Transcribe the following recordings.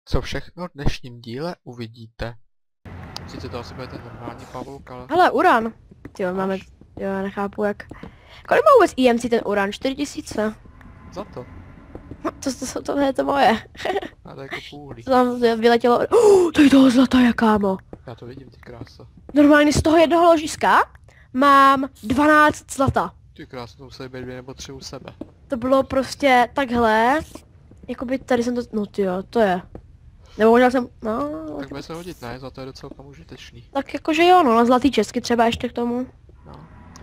Co všechno v dnešním díle uvidíte. Sice to asi bude ten normální pavouk, ale... Hele, uran. Tyjo, máme... Jo, já nechápu jak... Kolik má vůbec IMC ten uran? 4000? Za to. To je to moje. A to je jako půlí. To tam vyletělo... to je toho zlata, jakámo. Já to vidím, ty krása. Normálně z toho jednoho ložiska mám 12 zlata. Ty krása, to museli být 2 nebo 3 u sebe. To bylo prostě takhle. Jakoby tady jsem to... No tyjo, to je. Nebo možná jsem... No... Tak bude se hodit, ne? Za to je docela užitečný. Tak jakože jo, no, na zlatý česky třeba ještě k tomu. No.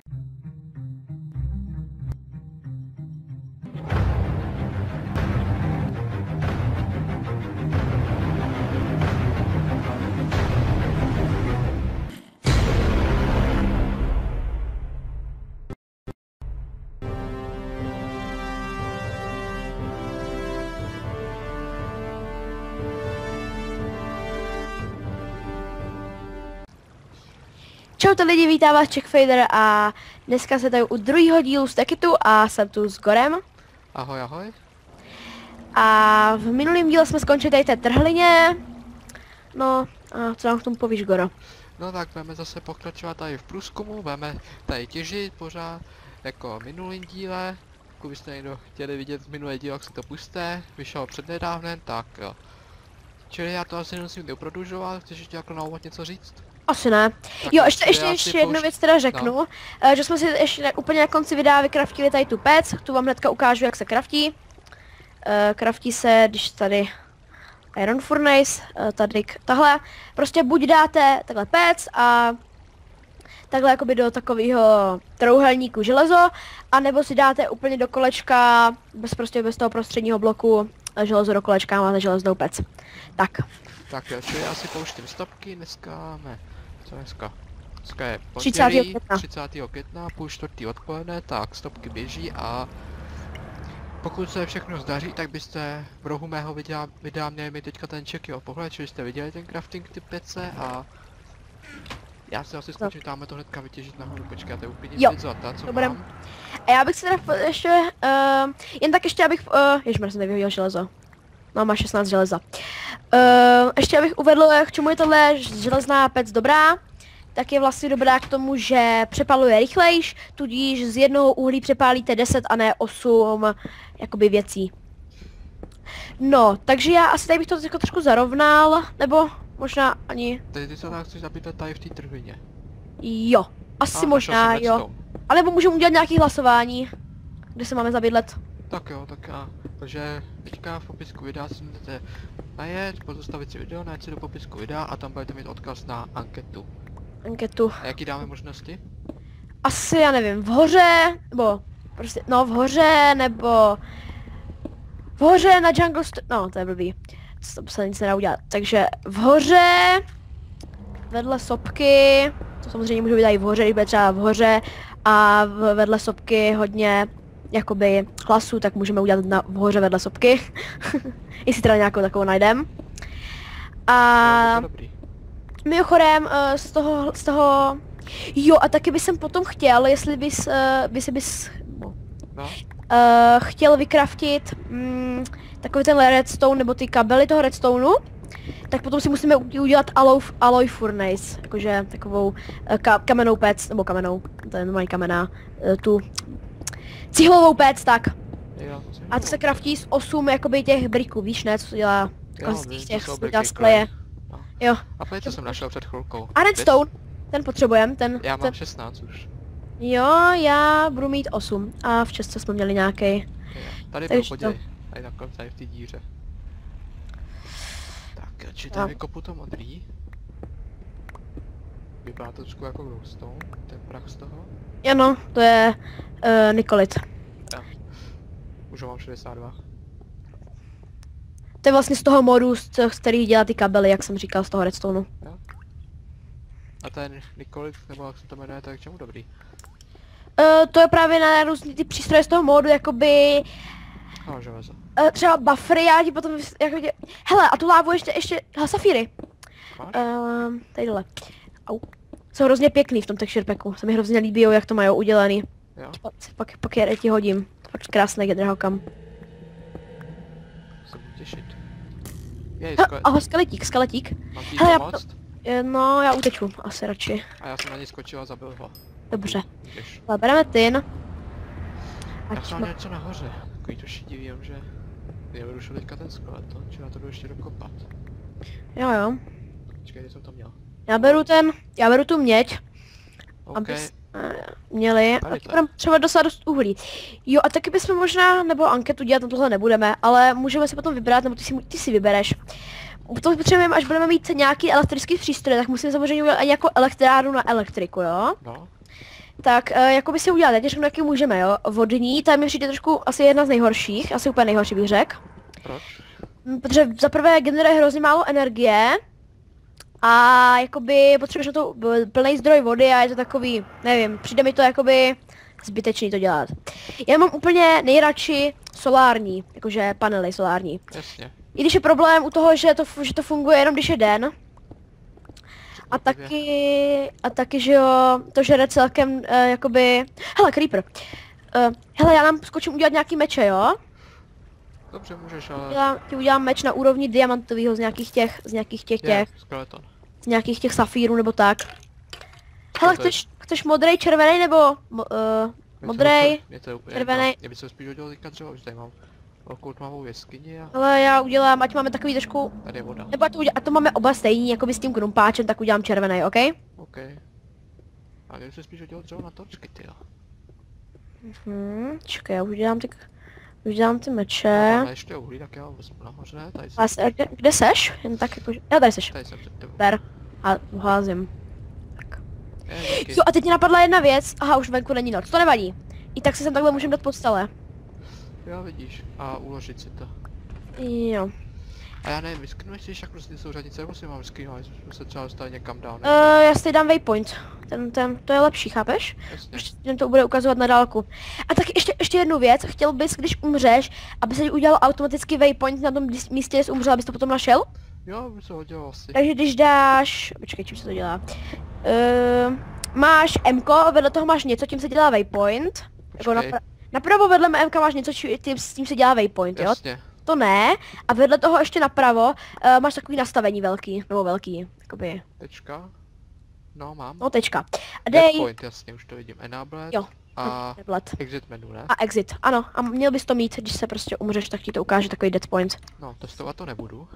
Čau lidi, vítám vás Checkfader a dneska se tady u druhého dílu z Techitu a jsem tu s Gorem. Ahoj, ahoj. A v minulém díle jsme skončili tady té trhlině. No a co nám k tomu povíš, Goro? No tak budeme zase pokračovat tady v průzkumu, budeme tady těžit pořád, jako v minulém díle. Pokud byste někdo chtěli vidět minulý díl, jak si to puste, vyšel přednedávnem, tak jo. Čili já to asi nemusím doprodlužovat, chceš ještě jako na úvod něco říct? Asi ne. Tak Jo, já ještě si jednu věc teda řeknu, no. Že jsme si ještě úplně na konci videa vykraftili tady tu pec, tu vám hnedka ukážu, jak se kraftí. Kraftí se, když tady Iron Furnace, tady tahle, prostě buď dáte takhle pec a takhle jakoby do takového trouhelníku železo, anebo si dáte úplně do kolečka, bez toho prostředního bloku železo do kolečka, máte železnou pec. Tak. Tak jo, čili já si pouštím stopky, dneska máme, co dneska? Dneska je 30. pondělí, května. 30. května, půl čtvrtý odpoledne, tak stopky běží a pokud se všechno zdaří, tak byste v rohu mého videa měli mi teďka ten check pohled, čili jste viděli ten crafting ty pece a já si asi skočím tamhle to hnedka vytěžit nahoru, počkáte úplně teď zlata, co dobré. mám. A já bych si teda ještě, jen tak ještě abych, ježmar, jsem nevyhodil železo. No, má 16 železa. Ještě abych uvedl, k čemu je tohle železná pec dobrá, tak je vlastně dobrá k tomu, že přepaluje rychlejš, tudíž z jednoho uhlí přepálíte 10 a ne 8 jakoby věcí. No, takže já asi tady bych to jako trošku zarovnal, nebo možná ani... Ty se tak chceš zabít tady v té trhlině. Jo, asi možná jo. A nebo můžeme udělat nějaké hlasování, kde se máme zabydlet. Tak jo, tak já. Takže teďka v popisku videa si můžete najet, pozastavit si video, najet si do popisku videa a tam budete mít odkaz na anketu. Anketu. A jaký dáme možnosti? Asi, já nevím, v hoře, nebo prostě, no v hoře, nebo v hoře na jungle, no to je blbý, to se nic nedá udělat, takže v hoře, vedle sopky, to samozřejmě můžu být i v hoře, když bude třeba v hoře a vedle sopky hodně jakoby hlasů, tak můžeme udělat v hoře vedle sopky, jestli teda nějakou takovou najdem. A mimochodem z toho, jo a taky bych potom chtěl, jestli bys chtěl vykraftit takový ten redstone nebo ty kabely toho redstoneu, tak potom si musíme udělat alloy furnace, jakože takovou kamennou pec, nebo kamennou, to je normální kamenná, tu cihlovou pec, tak. Jo, a to se kraftí z 8 jakoby těch briků, víš ne, co se dělá z těch skleje. No. Jo. A plně to jsem našel před chvilkou. A redstone, ten potřebujeme, ten... Já mám 16 už. Jo, já budu mít 8 a v Česku jsme měli nějaký. Tady byl, podívej, tady takhle, tady v té díře. Tak, či tady vykopu to modrý. Vypadá to trošku jako glowstone, ten prach z toho. Ano, to je nikolit. Jo. Už ho mám 62. To je vlastně z toho modu, z kterých dělá ty kabely, jak jsem říkal, z toho redstoneu. Jo. A ten nikolit, nebo jak se to jmenuje, to je k čemu dobrý? To je právě na různý ty přístroje z toho módu, jakoby... No, železo. Třeba buffery, já ti potom jako hele, a tu lávu ještě, hele, safíry. Tady dole. Au. Jsou hrozně pěkný v tom texture packu, se mi hrozně líbí, jak to mají udělaný. Jo. Pak je ti hodím, to je krásný drahokam. Se budu těšit. Jej, Ahoj, skeletík, skeletík. mám ti Hele, já pomoct? No, já uteču, asi radši. A já jsem na něj skočil a zabil ho. Dobře. Vidíš. Ale bereme tin. Já Ať jsem má... něco nahoře. Takový to šedivý, že nevyrušil teďka ten skeleton, či na to jdu ještě dokopat. Jo. Počkej, kde jsem to měl? Já beru tu měď, OK, abys měli. Tady A to je. budeme třeba dostat dost uhlí. Jo, a taky bychom možná, nebo anketu dělat, na tohle nebudeme, ale můžeme si potom vybrat, nebo ty si vybereš. Potom potřebujeme, až budeme mít nějaký elektrický přístroj, tak musíme samozřejmě udělat i jako elektrárnu na elektriku, jo? no, Tak jako by si udělat, já ti řeknu, jaký můžeme, jo? Vodní, tam mi přijde trošku asi jedna z nejhorších, asi úplně nejhorší bych řekl. proč? Protože za prvé generuje hrozně málo energie a jakoby potřebuješ na to plný zdroj vody a je to takový, nevím, přijde mi to jakoby zbytečný to dělat. Já mám úplně nejradši solární, jakože panely solární. Jasně. I když je problém u toho, že to funguje jenom když je den. A taky, že jo, to žere celkem jakoby... Hele, creeper. Hele, já nám skočím udělat nějaký meče, jo? Dobře, můžeš, ale... Já ti udělám meč na úrovni diamantového z nějakých skeleton. z nějakých těch safírů nebo tak. Hele, chceš modrej, červený nebo modrej, Mě to je úplně červenej? jedno. Mě by se spíš hodilo teďka dřevo, už tady mám velkou tmavou jeskyni a Ale já udělám, ať máme takový trošku, tady je voda. nebo a to máme oba stejný, jako by s tím krumpáčem, tak udělám červený, OK? OK. A mě by se spíš hodilo dřevo na torčky, tyjo. Čekaj, já už dělám ty meče. Máme ještě uhlí, tak já ho vezmu nahoře, tady A kde seš? Jen tak jako, jo, tady seš. tady jsem před tebou. Ber. A házím. Tak. Díky. Jo, a teď mě napadla jedna věc. Aha, už venku není noc, to nevadí. I tak se sem takhle můžeme dát pod stole. Jo, vidíš. A uložit si to. Jo. A já nevím, vysknuješ si jako ty souřadnice, nebo si mám skrývat, jsme se třeba dostali někam dál, Já si dám waypoint. To je lepší, chápeš? Jasně. Prostě jen to bude ukazovat na dálku. A tak ještě jednu věc, chtěl bys, když umřeš, aby se udělal automaticky waypoint na tom místě, kde jsi umřel, abys to potom našel? Jo, by se hodilo asi. Takže když dáš... Počkej, čím se to dělá? Máš M-ko, vedle toho máš něco, tím se dělá waypoint. Jako Počkej. napravo vedle M-ka máš něco, s tím se dělá waypoint, jo? Jasně. To ne. A vedle toho ještě napravo máš takový nastavení velký, nebo velký, jakoby. Tečka. No, mám. No, tečka. A dej... Point, jasně, už to vidím. Enabled. Jo. A Tablet. exit menu, ne? A exit, ano. A měl bys to mít, když se prostě umřeš, tak ti to ukáže takový dead point. No, testovat to nebudu.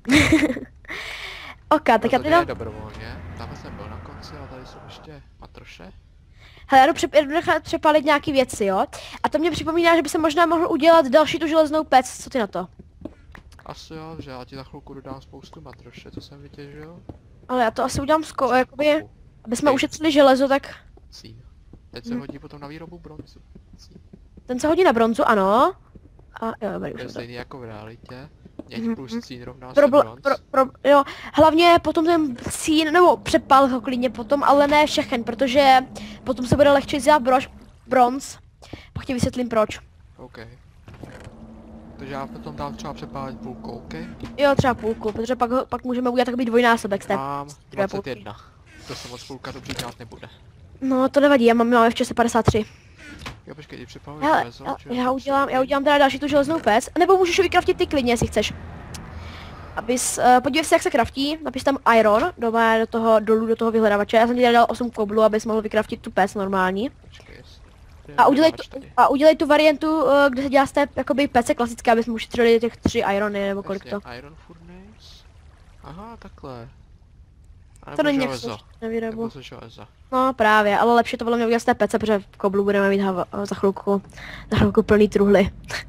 Ok, tak já to teď je dám... dobrovolně. Tam jsem byl na konci, a tady jsou ještě matroše. Hele, jdu nechat přepálit nějaký věci, jo? A to mě připomíná, že by se možná mohl udělat další tu železnou pec, co ty na to? Asi jo, že já ti za chvilku dodám spoustu matroše, to jsem vytěžil. Ale já to asi udělám jakoby, aby jsme ušetřili železo, tak... Cín. Teď se hodí potom na výrobu bronzu. Cín. Ten se hodí na bronzu, ano. A jo, dobrý, To už je jsem to. stejný jako v realitě. Měď plus cín rovná se bronz. Jo, hlavně potom ten cín, nebo přepal ho klidně potom, ale ne všechen, protože potom se bude lehčí dělat bronz. Pak ti vysvětlím proč. OK. Takže já potom dám třeba přepálit půlku, OK? Jo, třeba půlku, protože pak můžeme udělat takový dvojnásobek z té. Mám druhé půlky. 21. To se moc půlka dobře dělat nebude. No to nevadí, já mám v čase 53. Jo, počkej, ty přepálit Hele, železo, či já udělám teda další tu železnou pec, nebo můžeš ji vykraftit ty klidně, jestli chceš. Podívej se, jak se kraftí, napiš tam iron, do toho dolů, do toho vyhledávače, já jsem ti dal 8 koblů, abys mohl vykraftit tu pec normální. Počkej, A udělej tu variantu, kde se dělá z té jakoby pece klasické, abys mu ušetřili těch 3 irony, nebo kolik to. Iron furnace. Aha, takhle. A To nebo není železo. na výrobu. Nebo ze železa. No právě, ale lepší to bylo mě udělat z té pece, protože koblu budeme mít za chvilku plný truhly.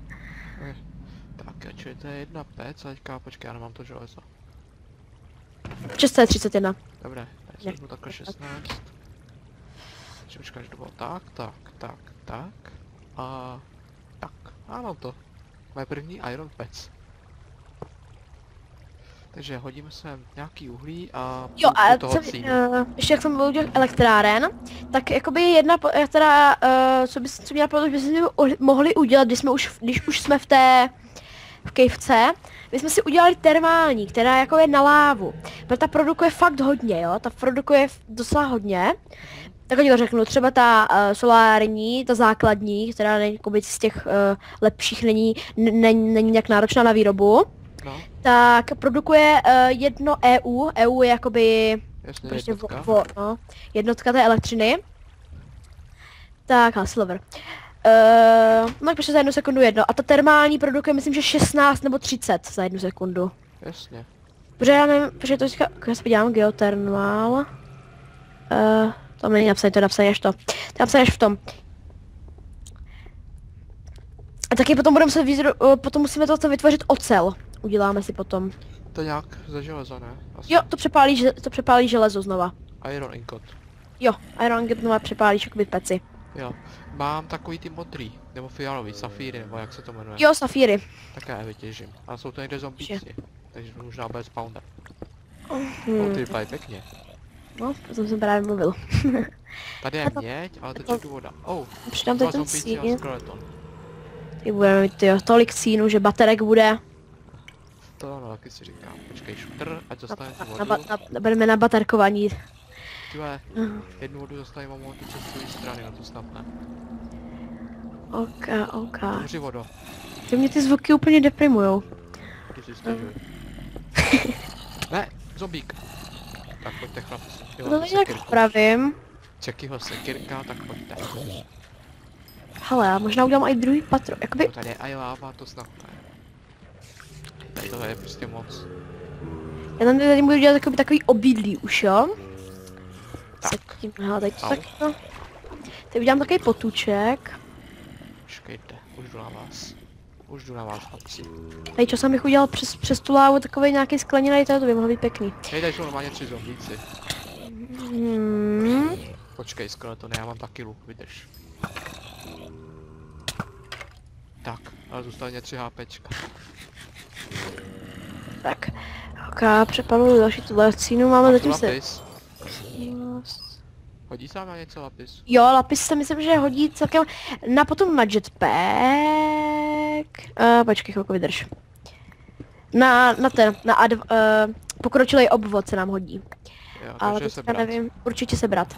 Tak, čili to je jedna pec, a teďka počkej, já nemám to železo. 631. Dobré, tady si vezmu takhle 16. Počkej, že to bylo tak. A tak. A mám to. Moje první iron pec. Takže hodíme sem nějaký uhlí a Jo, a toho cínu. ještě jak jsem byl udělat elektráren, tak jakoby jedna, která, co mě napadlo, že bychom mohli udělat, když už jsme v kejvce, my jsme si udělali termální, která jako je na lávu. Protože ta produkuje fakt hodně, jo, ta produkuje docela hodně. Tak ti to řeknu, třeba ta solární, ta základní, která z těch lepších není nějak náročná na výrobu. No, tak produkuje jedno EU. EU je jakoby jasně, prostě jednotka. no, jednotka té elektřiny. Tak, silver. No tak prostě za 1 sekundu jedno. A ta termální produkuje myslím, že 16 nebo 30 za 1 sekundu. Jasně. Protože já nevím, protože to teďka, já se podívám, geothermal. Tam není napsané, to je napsané až to. To je napsané až v tom. A taky potom budeme se potom musíme to vytvořit ocel. Uděláme si potom. To nějak ze železa, ne? Asi. Jo, to přepálí železo znova. Iron ingot. Jo, Iron Ingot znova přepálíš jakoby peci. Jo. Mám takový ty modrý, nebo fialový, safíry, nebo jak se to jmenuje. Jo, safíry. Tak já je vytěžím. A jsou to někde zombíci. Takže možná bez spawner. Hmm. Ty vypadají pěkně. No, o tom jsem právě mluvil. Tady je měď, ale teď je tu voda. Oh, Přidám dva teď ten zombíci a cín. skeleton. Ty budeme mít tyjo, tolik cínu, že baterek bude. To ano, taky si říkám. Počkej, šutr, ať dostane tu Na, vodu. budeme na baterkování. Tyhle, jednu vodu dostaneme momentu přes celé strany, no to snad ne. Ok. Hoří vodo, Ty mě ty zvuky úplně deprimujou. ty si stěžuj. Ne, zombík. Tak pojďte chlapci. Jo, No tak vpravím. Čekyho sekirka, tak pojďte. Hele, já možná udělám i druhý patro. Jakoby, No tady je i láva, to snad ne. Tady tohle je prostě moc. já tam tady budu dělat takový obydlí už, jo? Tak. Se tím, hele, teď to Au. tak, no. Teď udělám takový potůček. Počkejte, už jdu na vás. Už jdu na vás, chlapci. Tady časem bych udělal přes tu lávu takový nějaký skleněný, to by mohlo být pěkný. Hej, tady jsou normálně 3 zombíci. Hmm. Počkej, skeleton, já mám taky luk, vydrž. Tak, ale zůstane mě 3 HPčka. Tak, ok, přepaluju další tuhle cínu, máme zatím se... Lapis. Hodí se vám na něco lapis? Jo, lapis se myslím, že hodí celkem na potom na jetpack. Počkej, chvilku vydrž. Na pokročilej obvod se nám hodí. Jo, Ale takže se teďka brát. nevím, určitě se brát.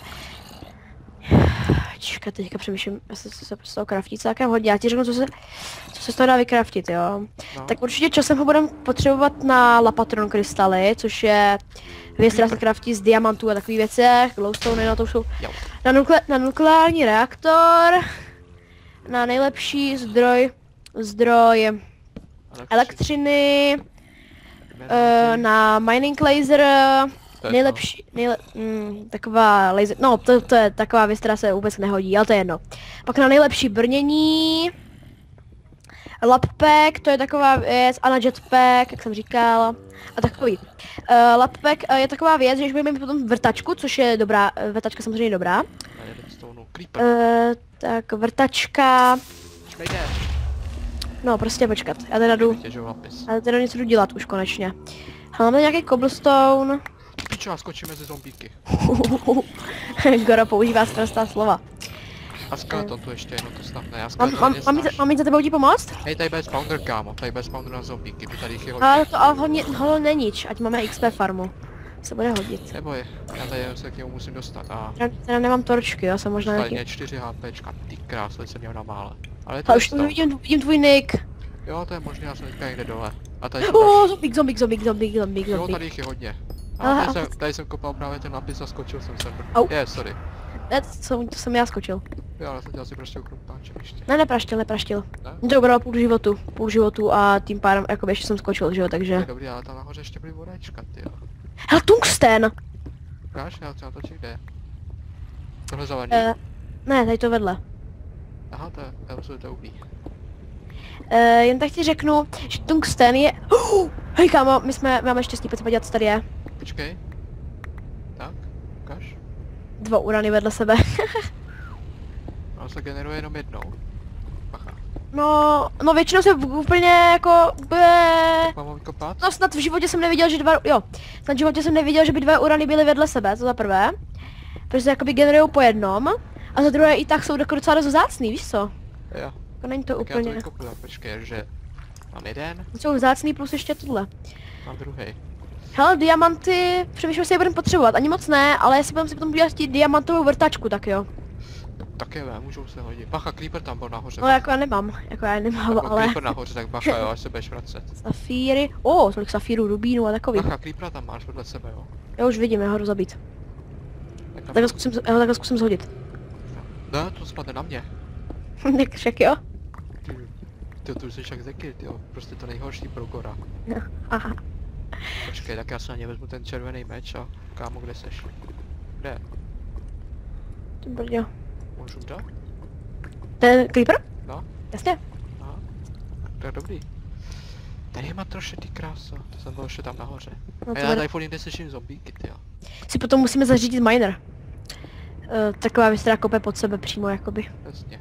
Čekat, teďka přemýšlím, jestli se z toho craftit celkem hodí. Já ti řeknu, co se z toho dá vykraftit, jo. No. Tak určitě časem ho budeme potřebovat na Lapatron krystaly, což je věc, která se craftí z diamantů a takových věcech. Glowstone, no to jsou Jo. na nukleární reaktor, na nejlepší zdroj elektřiny, na mining laser, To je nejlepší, taková laser, no to je taková věc, která se vůbec nehodí, ale to je jedno. Pak na nejlepší brnění, lappack, to je taková věc, a na jetpack, jak jsem říkal, a takový. Lappack je taková věc, že když budeme mít potom vrtačku, což je dobrá, vrtačka samozřejmě dobrá. Creeper. Tak vrtačka, Nejde. no prostě počkat, já teda jdu, Vytěžuju lapis. já teda něco jdu dělat už konečně. Máme nějaký cobblestone. Pičo, já skočím mezi zombíky. Goro používá sprostá slova. A skeleton tu ještě jedno, to snad ne. Já skeleton Mám jít za tebou ti pomoct? Hej, tady bez spawner, kámo. Tady bez spawner na zombíky, by tady jich je hodně. Ale to ho neníč, ať máme XP farmu. Se bude hodit. Neboj, já tady jenom se k němu musím dostat a... Teda nemám torčky, já jsem možná Tady nějaký... mě 4 HPčka, ty krásno, jsem měl na mále. Ale to A je už tu stav. vidím tvůj nick. Jo, to je možné, já jsem teďka někde dole. A tady Zombík. Jo, tady jich je hodně. Aha, A tady jsem kopal právě ten lapis a skočil jsem sem. Au. Sorry. Ne, to jsem já skočil. Jo, ale jsem dělal si prostě ukrumpáčem ještě. Ne, nepraštil. Ne? Mě to ubralo půl životu a tím pádem jakoby ještě jsem skočil, že jo, To je takže... dobrý, ale tam nahoře ještě byly vodečka, tyjo. Hele, tungsten! Ukáž, já to točím, kde je? Tohle zelený? Ne, tady to vedle. Aha, to je, to ubí. Jen tak ti řeknu, že tungsten je... Hej kámo, máme štěstí, pojď se podívat, co tady je. Počkej. Tak, ukáž. 2 urany vedle sebe. Ono se generuje jenom jednou. Bacha. No většinou se úplně jako... Mám ho vykopat? No snad v životě jsem neviděl, že snad v životě jsem neviděl, že by 2 urany byly vedle sebe, to za prvé. Protože se jakoby generujou po jednom. A za druhé i tak jsou docela dost vzácný, víš co? Jo. Jako není to Tak já to úplně... vykopu, tak počkej, že... Mám jeden, Jsou vzácný plus ještě tohle. mám druhý. Hele, diamanty, přemýšlím, jestli je budeme potřebovat, ani moc ne, ale jestli budeme si potom udělat diamantovou vrtačku, tak jo. Také ne, můžou se hodit. Bacha, creeper tam byl nahoře. No jako já nemám, ale... Creeper nahoře, tak bacha jo, až se budeš vracet. Safíry, tolik safírů, rubínů a takový. Bacha, creepera tam máš vedle sebe, jo. Já už vidím, já ho jdu zabít. Tak tam- Takhle zkusím zhodit. Ne, to spadne na mě. Tak však jo. Ty tu jsi jak zeky, jo. Prostě to nejhorší pro Gora. Aha. Počkej, tak já si na ně vezmu ten červený meč a kámo, kde seš? Kde? Ty brďo. Můžu dát? Ten creeper? No, Jasně. aha. To je dobrý. Tady má troše ty krása, to jsem byl ještě tam nahoře. No A to já bude... tady furt jinde slyším zombíky, tyjo. Si potom musíme zařídit miner. Taková věc, která kope pod sebe přímo jakoby. Jasně.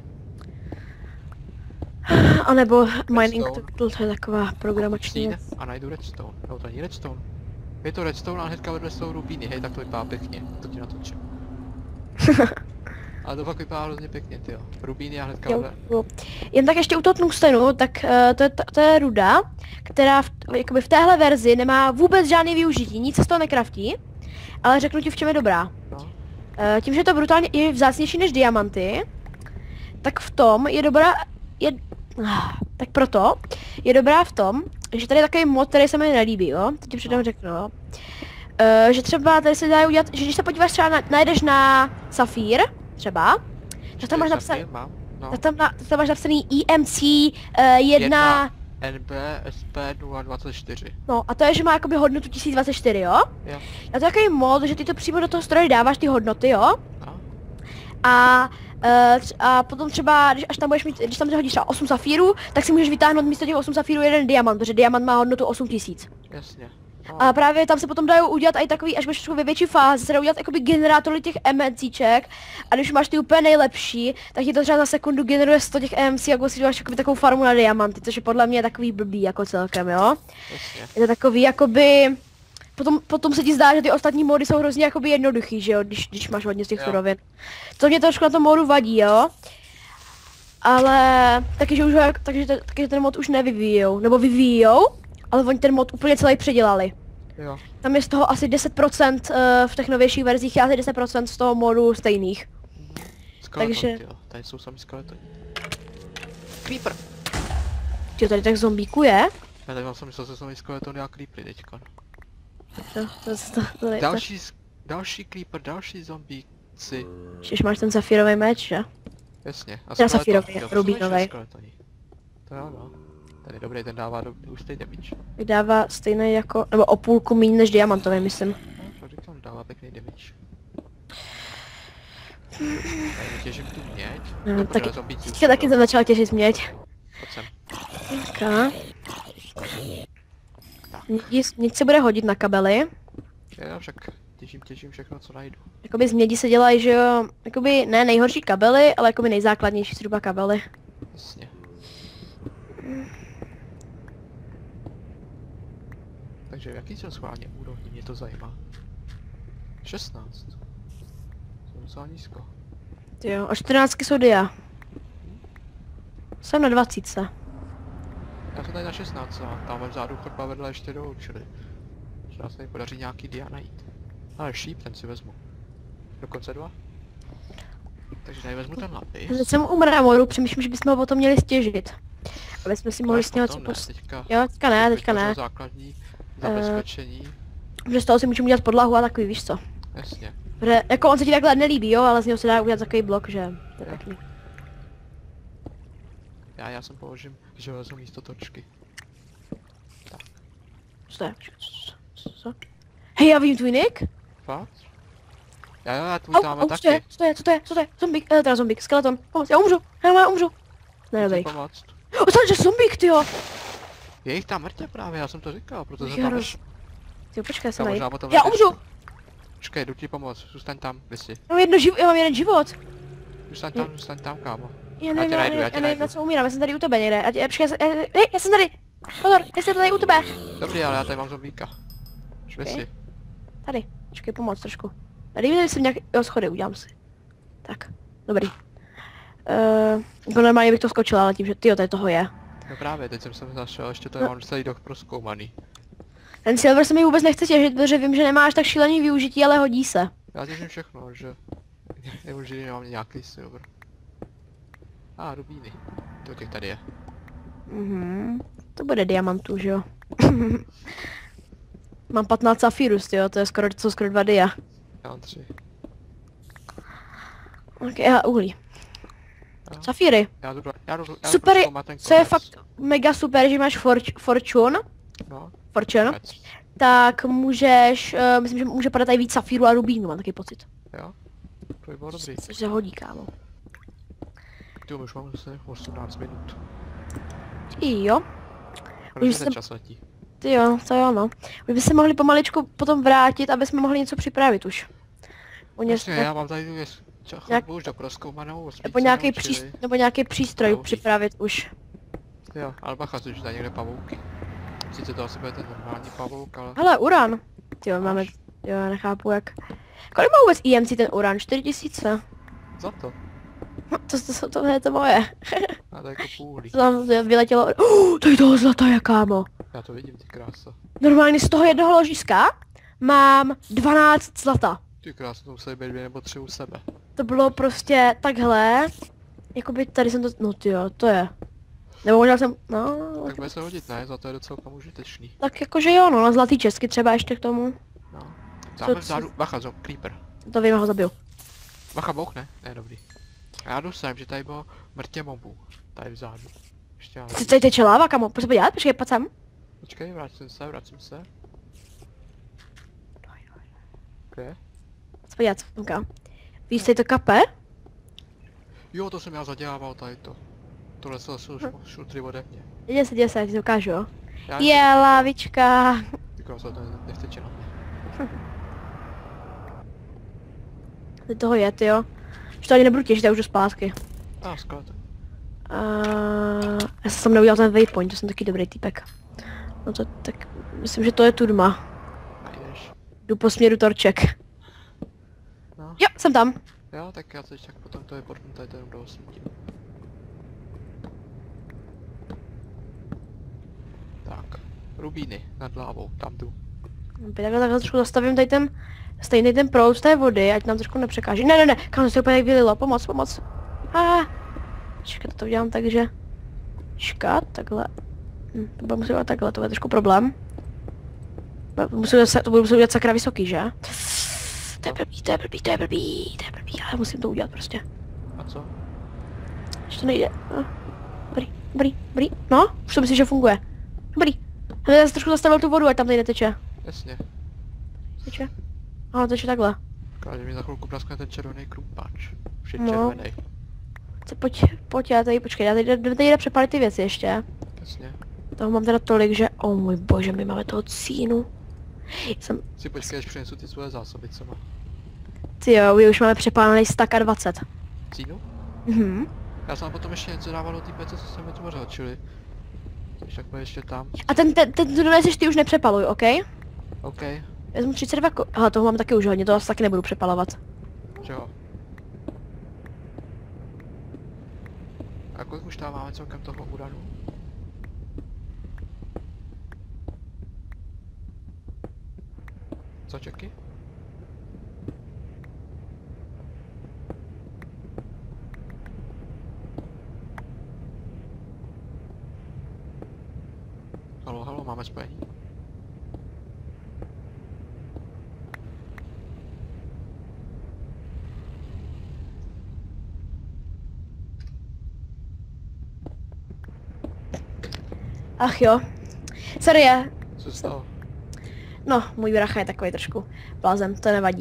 A nebo mining Redstone. tool, to je taková programační Stín věc. a najdu redstone. No to není redstone. Je to redstone a hnedka vedle jsou rubíny, hej, tak to vypadá pěkně. To ti natočím. Ale to fakt vypadá hrozně pěkně, tyjo. Rubíny a hnedka Jo, vedle. jo. Jen tak ještě u toho tungstenu, tak to je ruda, která jakoby v téhle verzi nemá vůbec žádný využití, nic se z toho nekraftí, ale řeknu ti, v čem je dobrá. No, Tím, že je to brutálně je vzácnější než diamanty, tak v tom je dobrá, tak proto je dobrá v tom, že tady je takový mod, který se mi nelíbí, jo, to ti předem řeknu, jo. Že třeba tady se dá udělat, že když se podíváš třeba najdeš na safír, třeba, tak tam máš napsaný, mám. No. tak tam máš napsaný EMC 1, NB SP 024. no a to je, že má jakoby hodnotu 1024, jo? Jo. A to je takový mod, že ty to přímo do toho stroje dáváš ty hodnoty, jo? No. A potom třeba, až tam budeš mít, když tam hodíš třeba 8 safírů, tak si můžeš vytáhnout místo těch 8 safírů jeden diamant, protože diamant má hodnotu 8000. Jasně. No. A právě tam se potom dají udělat i takový, až budeš trošku ve větší fázi, se dají udělat jakoby generátory těch MCček a když máš ty úplně nejlepší, tak ti to třeba za sekundu generuje 100 těch MC, jako si děláš takovou farmu na diamanty, což je podle mě takový blbý jako celkem, jo? Jasně. Je to takový jakoby... Potom se ti zdá, že ty ostatní mody jsou hrozně jakoby jednoduchý, že jo, když máš hodně z těch Jo. surovin. To mě trošku na tom modu vadí, jo. Ale takže ten mod už nevyvíjou, nebo vyvíjou, ale oni ten mod úplně celý předělali. Jo. Tam je z toho asi 10% v těch novějších verzích, je asi 10% z toho modu stejných. Skeleton, Takže- jo. Tady jsou sami skeletoni. Creeper. Ty tady tak zombíku je? Já tady mám jsem myslel, že jsou skeletony a creepery teďka. To Další creeper, další zombíci. Když máš ten safírový meč, že? Jasně. A Teda skeleton, safírový, jo, to jsou rubínový. ještě skeletoni. To jo, no. Ten je dobrý, ten dává hustý damage. Vydává stejný jako, nebo o půlku méně než diamantový, myslím. No, to říkám, dává pěkný damage. Tady vytěžím tu měď. No, Dokud taky- ale zombíci už Teďka taky jsou. jsem začal těžit měď. Pojď sem. Teďka. Měď se bude hodit na kabely. Já však těžím všechno, co najdu. Jakoby z mědi se dělají, že jo, jakoby ne nejhorší kabely, ale jakoby nejzákladnější zhruba kabely. Jasně. Takže v jaký jsem schválně úrovni, mě to zajímá. 16. Jsem docela nízko. Ty jo, a 14 jsou dia. Jsem na 20. Já jsem tady na 16 a tam vzadu chodba vedle ještě dolů, čili že nás tady podaří nějaký dia najít. Ale šíp, ten si vezmu. Dokonce 2. Takže tady vezmu ten lapis. Teď jsem u mramoru, přemýšlím, že bychom ho potom měli stěžit. Aby jsme si mohli s něho co post... Teďka, Jo, teďka ne. Základní zabezpečení. Protože z toho si můžeme udělat podlahu a takový, víš co. Jasně. Protože, jako on se ti takhle nelíbí, jo, ale z něho se dá udělat takový blok, že to je Jo. pěkný. Já jsem položím železo místo točky. Co to je? Co? Hej, já vím tvůj nick? Fakt? Já tvůj Au, tam au, taky. co to je? Zombík, teda zombík, skeleton, pomoc, já umřu, já umřu. Ne, dobrý. Pomoct. O, to je zombík, tyjo. Je jich tam mrtě právě, já jsem to říkal, proto Bych jsem tam roz- Tyjo, počkej, já se Já najít. možná potom Já najdeš. umřu, Počkej, jdu ti pomoct, zůstaň tam, vysi. já mám jeden život. Zůstaň tam, kámo. Já tě najdu, já tě nevím, najdu. na co umírám, já jsem tady u tebe někde. Počkej, hej, já jsem tady. Pozor, já jsem tady u tebe. Dobrý, ale já tady mám zombíka. Vysi. Tady, počkej, pomoct trošku. Tady vidím, jsem nějak, jo, schody, udělám si. Tak, dobrý. Jako normálně bych to skočila, ale tím, že tyjo, tady toho je. No právě, teď jsem se našel, ještě to mám celý doh proskoumaný. Ten silver se mi vůbec nechce těžit, protože vím, že nemáš tak šílený využití, ale hodí se. Já těžím všechno, že... Neužili nemám nějaký silver. rubíny. To těch tady je. To bude diamantů, že jo? Mám 15 safírus, jo, to je skoro 2 dia. Já mám 3. Ok, a uhlí. Jo. Safíry. Já jdu Super, zkoumat ten co je konec. fakt mega super, že máš Fortune, No, Fortune, tak můžeš, myslím, že může padat i víc safíru a rubínu, mám taky pocit. jo. To by bylo dobrý. Což se hodí, kámo. Ty už mám zase 18 minut. Jo, Protože jsem- ten čas letí. ty jo, to jo, no. Už by se mohli pomaličku potom vrátit, aby jsme mohli něco připravit už. Jasně, já mám tady tu Jak- už do prozkoumanou. nebo nějaký přístroj Dlouhý. připravit už. Jo, ale bacha, což tady někde pavouky. Sice to asi bude ten normální pavouk, ale... Hele, uran. Jo, máme, jo, já nechápu jak. Kolik má vůbec EMC ten uran? 4000? Za to. No, to je to moje. A to je jako půlí. To tam vyletělo, to je toho zlata, jakámo. Já to vidím, ty krása. Normálně z toho jednoho ložiska mám 12 zlata. Ty krása, to museli být 2 nebo 3 u sebe. To bylo prostě takhle. Jakoby tady jsem to, no tyjo, to je. Nebo možná jsem, no, Tak bude se hodit, ne? Za to je docela užitečný. tak jakože jo, no, na zlatý česky třeba ještě k tomu. No. Tamhle Co- vzadu, bacha, creeper. To vím, ho zabil. Bacha, bouchne? Ne, dobrý. Já jdu sem, že tady bylo mrtě mobů. Tady vzadu. Ještě ale... Tady teče láva, kamo, pojď se podívat, počkej, pojď sem. Počkej, vracím se. Kde? Pojď se podívat, Tomka. Víš, tady to kape? Jo, to jsem já zadělával tady to. Tohle jsou šutry ode mě. Jde se, já ti to ukážu, jo. Já Je, lávička. Ty krása, to nechtěče na mě. Tady toho je, jo. Už to ani nebudu těžit, já už jdu zpátky. Sklad. Já jsem neudělal ten waypoint, to jsem taky dobrý týpek. No to tak, myslím, že to je turma. Najdeš. Jdu po směru torček. No. Jo, jsem tam. Jo, tak já teď tak potom to je potom tady to jenom do osvítím. Tak, rubíny nad hlavou, tam jdu. Takhle trošku zastavím tady ten, stejný ten proud z té vody, ať nám trošku nepřekáží. Ne, kam se úplně vylilo, pomoc. Čekat, to udělám tak, že... Čekat, takhle. To budu muset udělat takhle, to je trošku problém. To budu muset udělat sakra vysoký, že? To je blbý, ale musím to udělat prostě. A co? Ještě to nejde. Dobrý. No, už to myslím, že funguje. Dobrý. Já jsem trošku zastavil tu vodu, ať tam tady neteče. Jasně. Teče? Aha, teče takhle. Káže mi za chvilku praskne ten červený krumpáč. Už je No. červený. Pojď, já tady, počkej, já tady jde přepalit ty věci ještě. Jasně. Toho mám teda tolik, že, můj bože, my máme toho cínu. Si počkej, až přinesu ty svoje zásoby, co má. Tyjo, my už máme přepálený stack a 20. Cínu? Já Já jsem potom ještě něco dával do té pece, co jsem vytvořil, čili... Když takhle ještě tam. A ten tu doneseš, ty už nepřepaluj, OK? OK. Vezmu 32 Aha, toho mám taky už hodně, to asi taky nebudu přepalovat. Jo. A kolik už tam máme celkem toho uranu? Co, čeky? Halo, máme spojení. Ach jo. Sorry, Co se stalo? no, můj brácha je takový trošku blázen, to nevadí.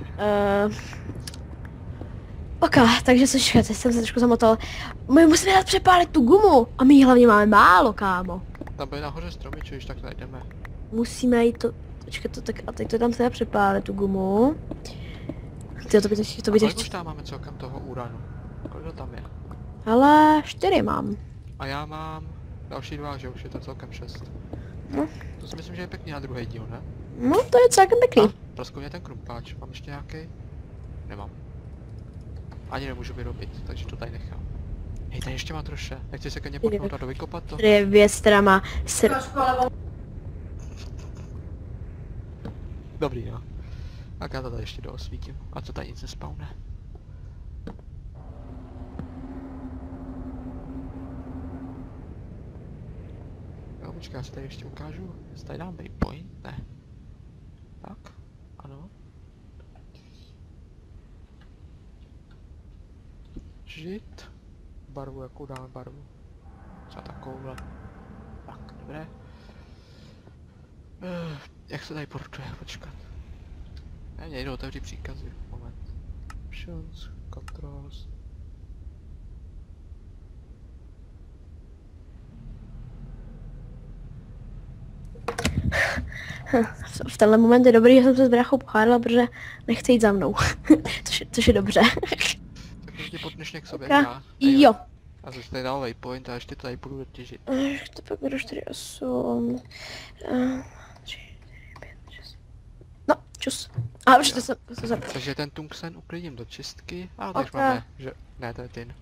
Ok, takže teď jsem se trošku zamotal. My musíme dát přepálit tu gumu a my ji hlavně máme málo, kámo. Tam byly nahoře stromy, čiž tak najdeme. Musíme jít to, počkej to tak, a teď to tam se dá přepálit tu gumu. Tyjo, to by Kolik teď, už tam máme celkem toho uranu? Kolik to tam je? ale 4 mám. A já mám další 2, že už je to celkem 6. No. To si myslím, že je pěkný na druhý díl, ne? No, to je celkem pěkný. Praskl mě ten krumpáč, mám ještě nějaký? Nemám. Ani nemůžu vyrobit, takže to tady nechám. Hej, tady ještě má troše. Nechci se ke mně potnout a dovykopat to? Tady je věc, která má Dobrý, no. Tak já to tady ještě doosvítím. A to tady nic nespawne. Počkej, já si tady ještě ukážu, jestli tady dám waypoint, ne. Tak, ano. Žít. Barvu, jakou dáme barvu? Třeba takovouhle. Tak, dobré. Jak se tady portuje, počkat. Ne, nejdu otevřít příkazy, moment. Options, controls. V tenhle moment je dobrý, že jsem se s bráchou pohádala, protože nechce jít za mnou. což je dobře. Tak už tě potneš k sobě, Jo. A jsi tady dal waypoint a ještě tady budu dotěžit. To pak budu 4, 8... 3, 5, 6... No, čus. A už to se... Takže ten tungsten uklidím do čistky. A teď Okay. máme, že... Ne, to je tin.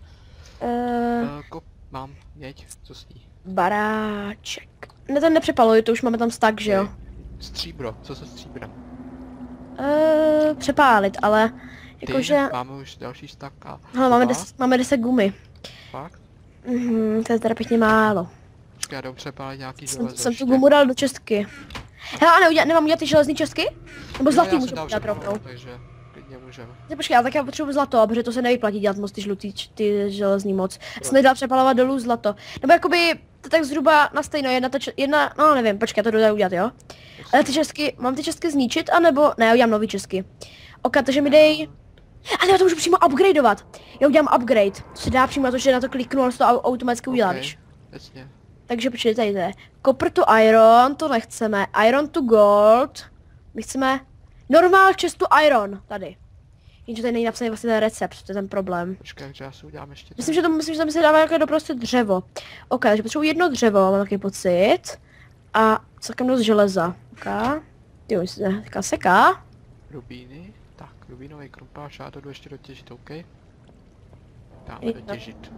Mám, jeď, co s ní? Baráček. Ne, ten nepřepaluj, to už máme tam stack, že jo? Stříbro, co se stříbrem? Přepálit, ale... Jakože... Máme už další stack a... Hele, máme 10 gumy. Fakt? To je teda pěkně málo. Počkej, já jdou přepálit nějaký železo Jsem ještě. tu gumu dal do čistky. Hele, a nemám udělat ty železný čistky? Nebo zlatý já můžu jsem dal udělat všechno, rovnou. takže klidně můžeme. Počkej, ale tak já potřebuji zlato, protože to se nevyplatí dělat moc ty žlutý, ty železný moc. Jsem nedal přepalovat dolů zlato. Nebo jakoby, to tak zhruba na stejno, jedna, no nevím, počkej, to jdu udělat, jo? Ale ty česky, mám ty česky zničit, anebo, ne, já udělám nový česky. Ok, takže mi dej... Ale já to můžu přímo upgradeovat. Já udělám upgrade. To se dá přímo to, že na to kliknu a to automaticky udělá, víš? Jasně. Takže počkej, tady to je. Copper to iron, to nechceme. Iron to gold. My chceme normal chest to iron, tady. Jenže tady není napsaný vlastně ten recept, to je ten problém. Počkej, takže já si udělám ještě... Myslím, že tam se dává jako doprostřed dřevo. Ok, takže potřebuji jedno dřevo, mám takový pocit. A celkem dost železa. Ok. Jo, se taká seká. Rubíny. Tak, rubínový krumpáč, já to jdu ještě dotěžit, OK? Dáme dotěžit.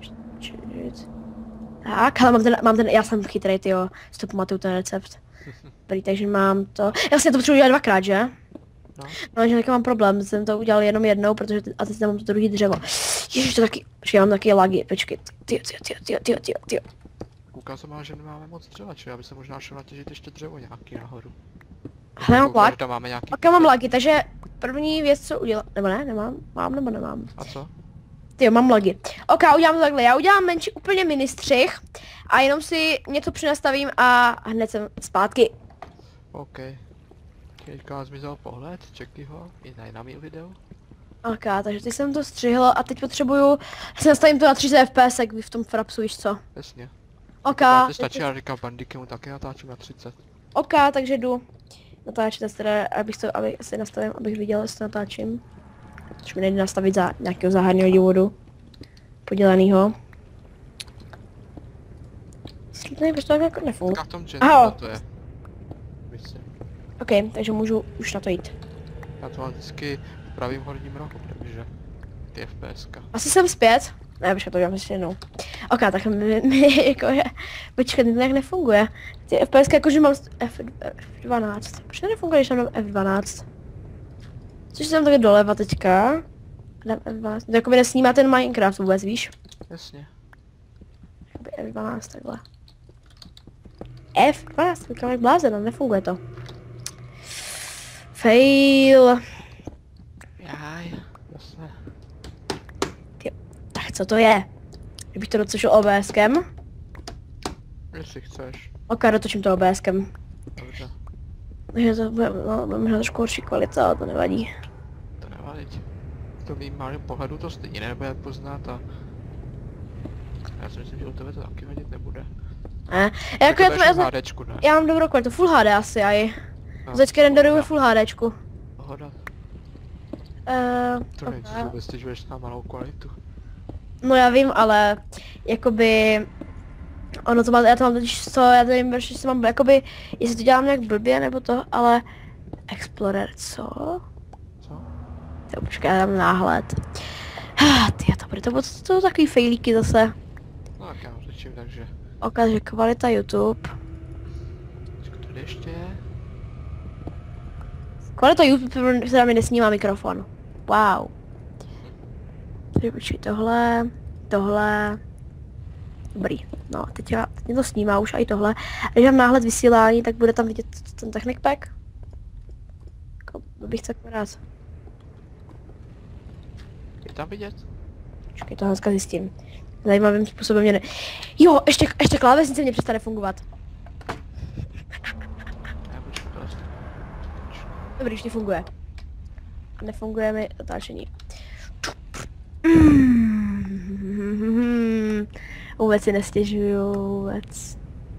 Tak, ale mám ten, já jsem chytrý, tyjo, si to pamatuju ten recept. Dobrý, takže mám to, jasně to potřebuji dělat dvakrát, že? No, že taky mám problém, jsem to udělal jenom jednou, protože a teď tam mám to druhý dřevo. Ježiš, to taky, počkej, mám taky lagy, počkej, tyjo. Koukal jsem, že nemáme moc dřeva, čili já bych se možná šel natěžit ještě dřevo nějaký nahoru. Hele, mám lag. Tam máme nějaký... Ok, mám lagy, takže první věc, co udělám, nebo ne, nemám, mám nebo nemám. A co? Tyjo, mám lagy. Ok, udělám to takhle, já udělám menší, úplně mini střih a jenom si něco přenastavím a hned jsem zpátky. OK. Teďka zmizel pohled, čekaj ho, i na mý videu. Ok, takže teď jsem to střihl a teď potřebuju, si nastavím to na 30 fps, jak vy v tom frapsu, víš co? Jasně. Ok. To stačí, já říkám Bandicemu taky natáčím na 30. Ok, takže jdu natáčet, teda, abych si nastavím, abych viděl, jestli to natáčím. Což mi nejde nastavit za nějakého záhadného důvodu. Podělanýho. Nevím, proč to tak jako nefunguje. Tak v tom gentle to je. Myslím. Ok, takže můžu už na to jít. Já to mám vždycky v pravým horním rohu, takže ty FPSka. Asi jsem zpět. Ne, počkat, to dělám ještě jednou. Ok, tak mi jako je... Počkat, to tak nefunguje. Ty FPS jakože mám F12. Proč to nefunguje, když tam mám F12? Což jsem takhle doleva teďka. Dám F12. To jakoby nesnímá ten Minecraft vůbec, víš? Jasně. Jakoby F12 takhle. F12, teďka jak blázen, nefunguje to. Fail. Jaj, jasně. Tak co to je? Kdybych to dotočil OBSkem? Jestli chceš. Ok, dotočím to OBSkem. Dobře. Takže to bude, no, možná trošku horší kvalita, ale to nevadí. To nevadí. To mým malým pohledu to stejně nebude poznat a... Já si myslím, že u tebe to taky vadit nebude. Ne, jako HDčku, ne? já mám dobrou kvalitu, Full HD asi, aj. Teďka renderuju Full HDčku. Pohoda. To nejsi vůbec stěžuješ na malou kvalitu. No já vím, ale jakoby... Ono to má, já to mám totiž co, já to nevím, že mám jakoby, jestli to dělám nějak blbě nebo to, ale... Explorer, co? Co? To počkej, já dám náhled. Ty, to bude to takový fejlíky zase. No tak já řečím, takže... Ok, že kvalita YouTube. Co tady ještě je? Kvalita YouTube se mi nesnímá mikrofon. Wow. Takže počkej, tohle. Dobrý. No, teď mě to snímá už a i tohle. A když mám náhled vysílání, tak bude tam vidět ten Technic Pack. Jako, bych tak rád. Je tam vidět? Počkej, to hnedka zjistím. Zajímavým způsobem mě ne... Jo, ještě klávesnice mě přestane fungovat. Já počkej, to vlastně. Dobrý, už nefunguje. Nefunguje mi otáčení. Vůbec si nestěžuju, vůbec.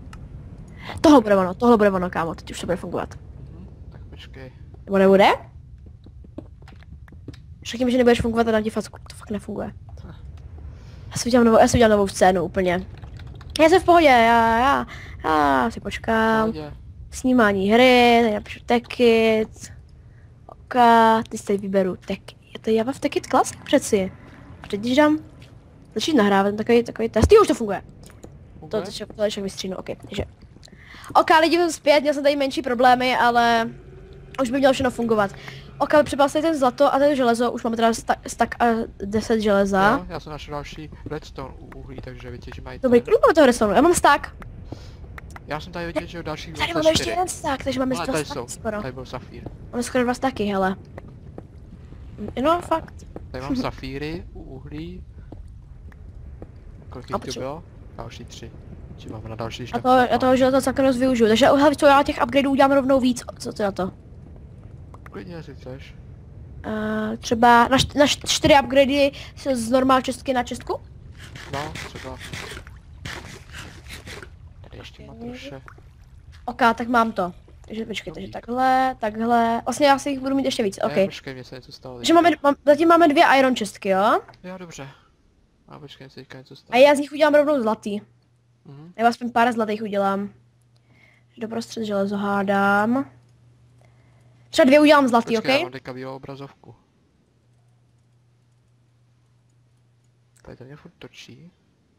Tohle bude ono, kámo, teď už to bude fungovat. Tak počkej. Nebo nebude? Řekni mi, že nebudeš fungovat a dám ti facku, to fakt nefunguje. Já si udělám novou scénu úplně. Já jsem v pohodě, já si počkám. Pohodě. Snímání hry, tady napíšu Tekit. OK, teď tady vyberu Tekit. Já mám v Tekit Classic přeci. Teď když dám začít nahrávat takový test, jo, už to funguje. Funguje? To ještě vystříhnu, OK, takže. OK, lidi, jdu zpět, měl jsem tady menší problémy, ale už by mělo všechno fungovat. OK, přepal se ten zlato a ten železo, už máme teda stack a 10 železa. Jo, já jsem našel další redstone u uhlí, takže vytěžím mají Dobrý, kolik máme toho redstone? Já mám stack. Já jsem tady vytěžil další Tady máme ještě jeden stack, takže máme Ale 2 tady stacky jsou, skoro. tady byl safír. Máme skoro 2 stacky, hele. No, fakt. Tady mám safíry u uhlí. Kolik A jich tu bylo? Další 3. Či máme na další když Já toho železa celkem dost využiju, takže hele, co já těch upgradeů udělám rovnou víc, co ty na to? Klidně si chceš. Třeba na 4 upgradey z normál čestky na čestku? No, třeba. Tady ještě má troše. OK, tak mám to. Takže počkej, takže takhle. Vlastně já si jich budu mít ještě víc, OK. Počkej, mě se něco stalo. Takže zatím máme 2 iron čestky, jo? Jo, dobře. A počkej, se teďka něco A stalo. já z nich udělám rovnou zlatý. Mhm. Nebo aspoň pár zlatých udělám. Doprostřed železo hádám. Třeba 2 udělám zlatý, Počkej, já OK? mám teďka bílou obrazovku. Tady to mě furt točí.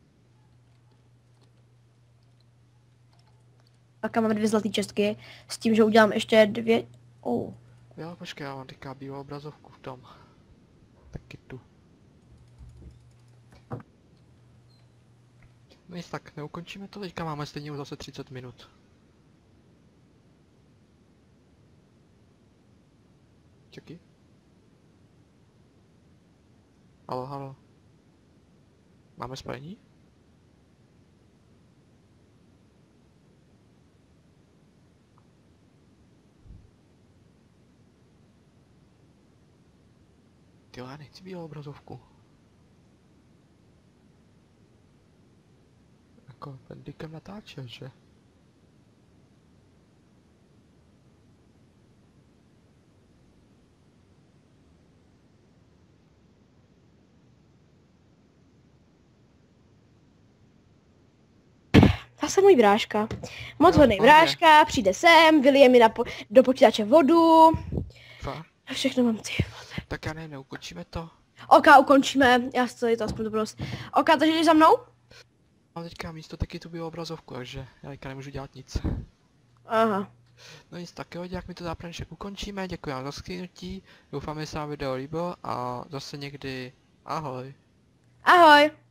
Tak máme 2 zlatý čestky. S tím, že udělám ještě 2... Jo, počkej, já mám teďka bílou obrazovku v tom. Taky tu. No nic, tak neukončíme to, teďka máme stejně už zase 30 minut. Čeky? Halo, halo. Máme spojení? Tyjo, já nechci bílou obrazovku. Jako pendikem natáčel, že? Zase můj bráška. Moc Jo, hodnej pohodě. bráška, přijde sem, vylije mi do počítače vodu. Fakt? A všechno mám ty. Tak já nevím, neukončíme to. OK, ukončíme. Já si to aspoň dobrost. OK, takže jdeš za mnou? Mám teďka místo taky tu bílou obrazovku, takže já teďka nemůžu dělat nic. Aha. No nic, tak jo, jak mi to zápranček ukončíme, děkuji vám za skynutí, doufám, že se vám video líbilo a zase někdy ahoj. Ahoj.